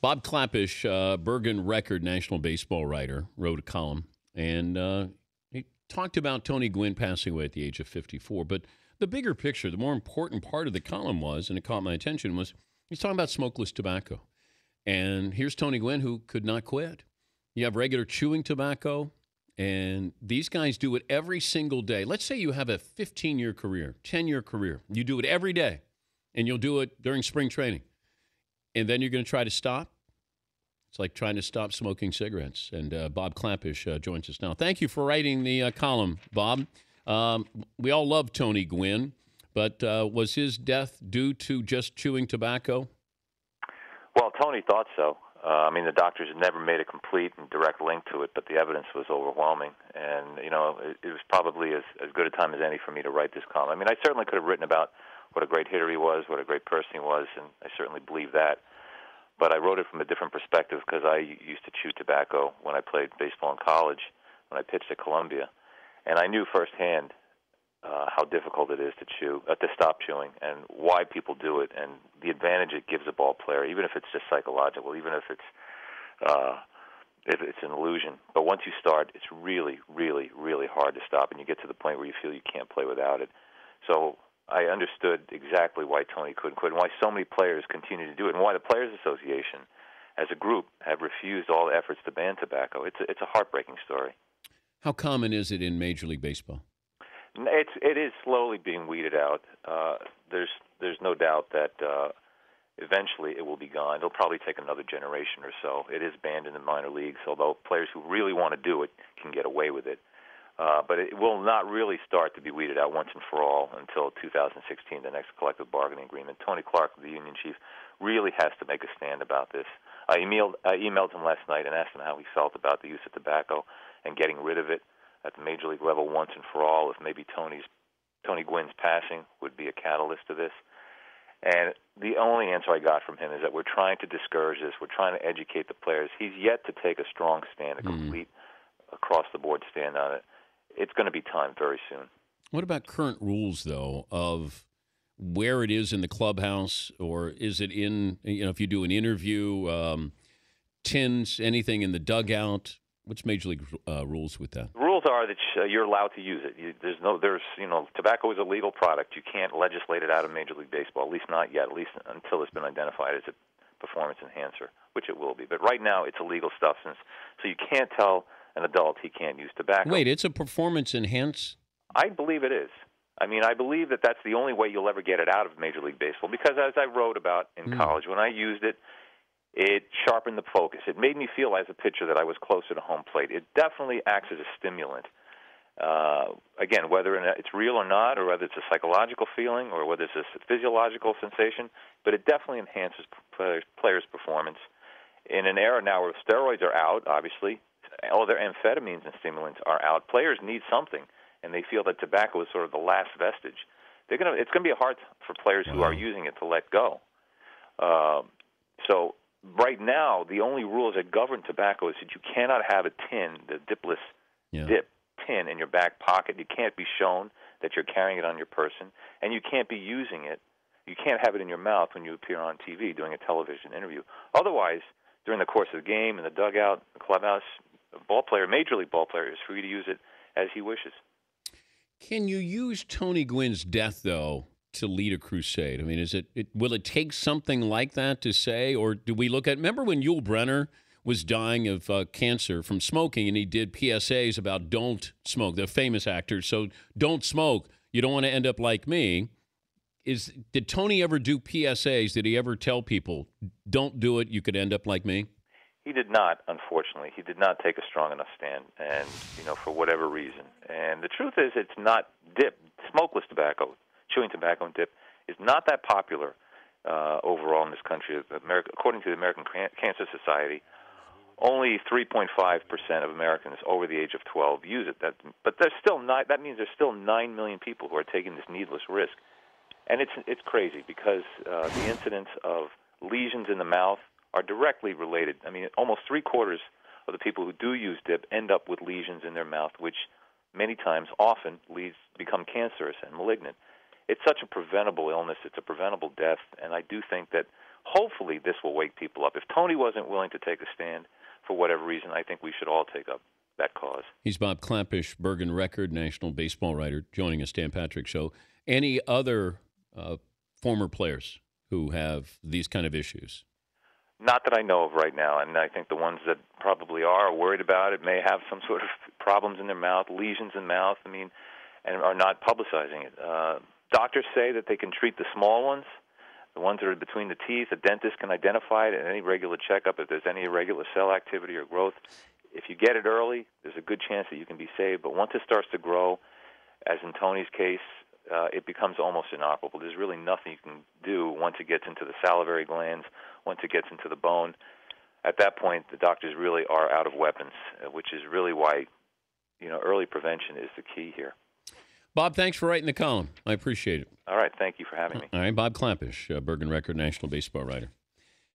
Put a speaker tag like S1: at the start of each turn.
S1: Bob Clappish, Bergen Record national baseball writer, wrote a column, and he talked about Tony Gwynn passing away at the age of 54. But the bigger picture, the more important part of the column was, and it caught my attention, was he's talking about smokeless tobacco. And here's Tony Gwynn, who could not quit. You have regular chewing tobacco, and these guys do it every single day. Let's say you have a 15-year career, 10-year career. You do it every day, and you'll do it during spring training. And then you're going to try to stop. It's like trying to stop smoking cigarettes. And Bob Clappish joins us now. Thank you for writing the column, Bob. We all love Tony Gwynn, but was his death due to just chewing tobacco?
S2: Well, Tony thought so. I mean, the doctors had never made a complete and direct link to it, but the evidence was overwhelming. And, you know, it was probably as good a time as any for me to write this column. I mean, I certainly could have written about what a great hitter he was, what a great person he was, and I certainly believe that. But I wrote it from a different perspective because I used to chew tobacco when I played baseball in college, when I pitched at Columbia. And I knew firsthand how difficult it is to stop chewing, and why people do it, and the advantage it gives a ball player, even if it's just psychological, even if it's an illusion. But once you start, it's really, really, really hard to stop, and you get to the point where you feel you can't play without it. So I understood exactly why Tony couldn't quit, and why so many players continue to do it, and why the Players Association, as a group, have refused all efforts to ban tobacco. It's a heartbreaking story.
S1: How common is it in Major League Baseball?
S2: It is slowly being weeded out. There's no doubt that eventually it will be gone. It'll probably take another generation or so. It is banned in the minor leagues, although players who really want to do it can get away with it. But it will not really start to be weeded out once and for all until 2016, the next collective bargaining agreement. Tony Clark, the union chief, really has to make a stand about this. I emailed him last night and asked him how he felt about the use of tobacco and getting rid of it at the major league level once and for all, if maybe Tony Gwynn's passing would be a catalyst to this. And the only answer I got from him is that we're trying to discourage this. We're trying to educate the players. He's yet to take a strong stand, a complete across-the-board stand on it. It's going to be time very soon.
S1: What about current rules, though, of where it is in the clubhouse, or is it in, if you do an interview, tins, anything in the dugout? What's Major League rules with that?
S2: Rules are that you're allowed to use it. Tobacco is a legal product. You can't legislate it out of Major League Baseball, at least not yet, at least until it's been identified as a performance enhancer, which it will be. But right now, it's a legal substance, so you can't tell an adult he can't use tobacco.
S1: Wait, it's a performance enhance?
S2: I believe it is. I mean, I believe that that's the only way you'll ever get it out of Major League Baseball, because as I wrote about in college, when I used it, it sharpened the focus. It made me feel as a pitcher that I was closer to home plate. It definitely acts as a stimulant. Again, whether it's real or not, or whether it's a psychological feeling, or whether it's a physiological sensation, but it definitely enhances players' performance. In an era now where steroids are out, obviously, all their amphetamines and stimulants are out, players need something, and they feel that tobacco is sort of the last vestige. It's going to be hard for players who are using it to let go. So right now, the only rules that govern tobacco is that you cannot have a tin, the dipless dip tin, in your back pocket. You can't be shown that you're carrying it on your person, and you can't be using it. You can't have it in your mouth when you appear on TV doing a television interview. Otherwise, during the course of the game, in the dugout, the clubhouse, a ball player, major league ball player, is free to use it as he wishes.
S1: Can you use Tony Gwynn's death, though, to lead a crusade? I mean, will it take something like that to say, or do we look at, remember when Yul Brynner was dying of cancer from smoking, and he did PSAs about don't smoke, the famous actor, so don't smoke, you don't want to end up like me. Did Tony ever do PSAs? Did he ever tell people, don't do it, you could end up like me?
S2: He did not, unfortunately. He did not take a strong enough stand, and for whatever reason. And the truth is, it's not dip, smokeless tobacco, chewing tobacco and dip is not that popular overall in this country. According to the American Cancer Society, only 3.5% of Americans over the age of 12 use it. But there's still that means there's still 9 million people who are taking this needless risk, and it's crazy because the incidence of lesions in the mouth are directly related. I mean, almost three-quarters of the people who do use dip end up with lesions in their mouth, which many times, often, become cancerous and malignant. It's such a preventable illness. It's a preventable death, and I do think that hopefully this will wake people up. If Tony wasn't willing to take a stand for whatever reason, I think we should all take up that cause.
S1: He's Bob Klapisch, Bergen Record, national baseball writer, joining us, Dan Patrick Show. Any other former players who have these kind of issues?
S2: Not that I know of right now, and I think the ones that probably are worried about it may have some sort of problems in their mouth, lesions in mouth, and are not publicizing it. Doctors say that they can treat the small ones, the ones that are between the teeth. A dentist can identify it at any regular checkup if there's any irregular cell activity or growth. If you get it early, there's a good chance that you can be saved. But once it starts to grow, as in Tony's case, it becomes almost inoperable. There's really nothing you can do once it gets into the salivary glands, once it gets into the bone. At that point, the doctors really are out of weapons, which is really why, early prevention is the key here.
S1: Bob, thanks for writing the column. I appreciate it.
S2: All right. Thank you for having me.
S1: All right. Bob Klapisch, Bergen Record national baseball writer.